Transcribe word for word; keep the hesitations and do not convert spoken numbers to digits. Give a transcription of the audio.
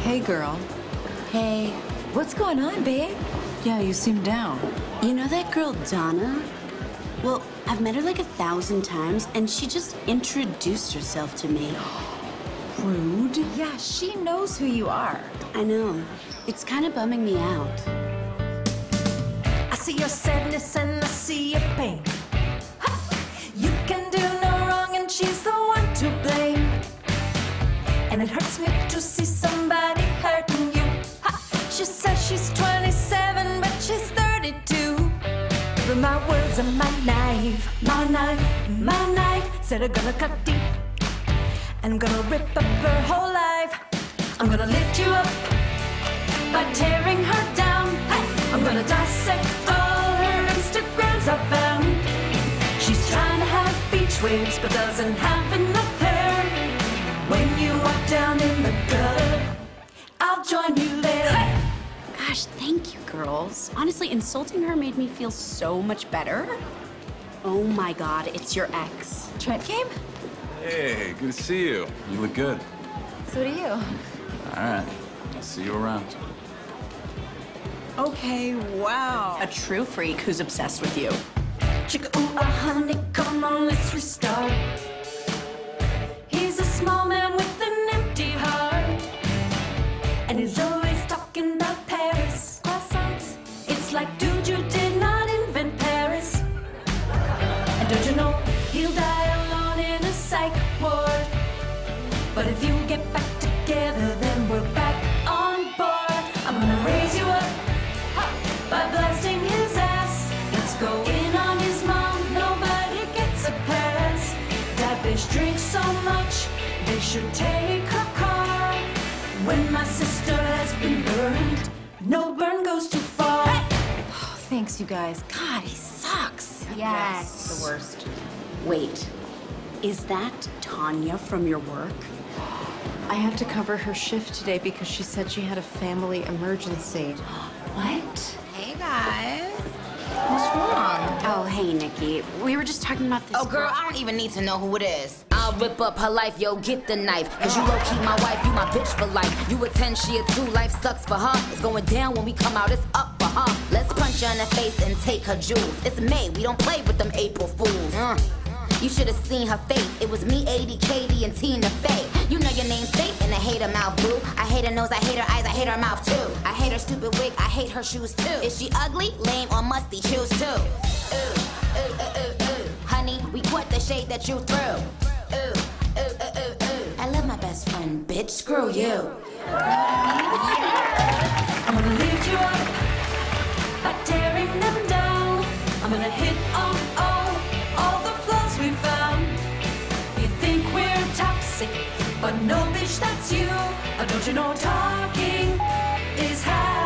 Hey, girl. Hey. What's going on, babe? Yeah, you seem down. You know that girl, Donna? Well, I've met her like a thousand times, and she just introduced herself to me. Rude. Yeah, she knows who you are. I know. It's kind of bumming me out. I see your sadness and I see your pain. Ha! You can do no wrong and she's the one to blame. And it hurts me to see somebody hurting you. Ha! She says she's twenty-seven, but she's thirty-two. But my words are my knife, my knife, my knife. Said I'm gonna cut deep. And I'm gonna rip up her whole life. I'm gonna lift you up by tearing her down. Hey, I'm gonna dissect all her Instagrams I found. She's trying to have beach waves, but doesn't have enough hair. When you walk down in the gutter, I'll join you there. Hey! Gosh, thank you, girls. Honestly, insulting her made me feel so much better. Oh my God, it's your ex. Trent came? Hey, good to see you. You look good. So do you. All right, I'll see you around. Okay, wow. A true freak who's obsessed with you. Chicka, ooh, ah, honey, come on, let's restart. He's a small man with an empty heart. And he's always talking about Paris. Croissants. It's like, dude, you did not invent Paris. And don't you know, he'll die alone in a psych ward. But if you get back together, then we're back on board. I'm gonna raise you up by blasting his ass. Let's go in on his mom, nobody gets a pass. That bitch drinks so much, they should take her car. When my sister has been burned, no burn goes too far. Oh, thanks, you guys. God, he sucks. Yes. The worst. Wait, is that Tanya from your work? I had to cover her shift today because she said she had a family emergency. What? Hey guys. What's wrong? Oh, hey, Nikki. We were just talking about this. Oh girl, I don't even need to know who it is. I'll rip up her life, yo, get the knife. Cause you low-key my wife, you my bitch for life. You a ten, she a two, life sucks for her. It's going down when we come out, it's up for her. Let's punch her in the face and take her jewels. It's May, we don't play with them April fools. Uh. You should have seen her face. It was me, A D, Katie, and Tina Fey. You know your name, state in a hater mouth, boo. I hate her nose, I hate her eyes, I hate her mouth too. I hate her stupid wig, I hate her shoes too. Is she ugly, lame, or musty? Choose two. Ooh, ooh, ooh, ooh, ooh. Honey, we caught the shade that you threw. Ooh, ooh, ooh, ooh, ooh. I love my best friend, bitch. Screw you. I'm gonna lift you up by tearing them down. I'm gonna hit on all, all the flaws we found. You think we're toxic, but no, bitch, that's you. Uh, Don't you know talking is how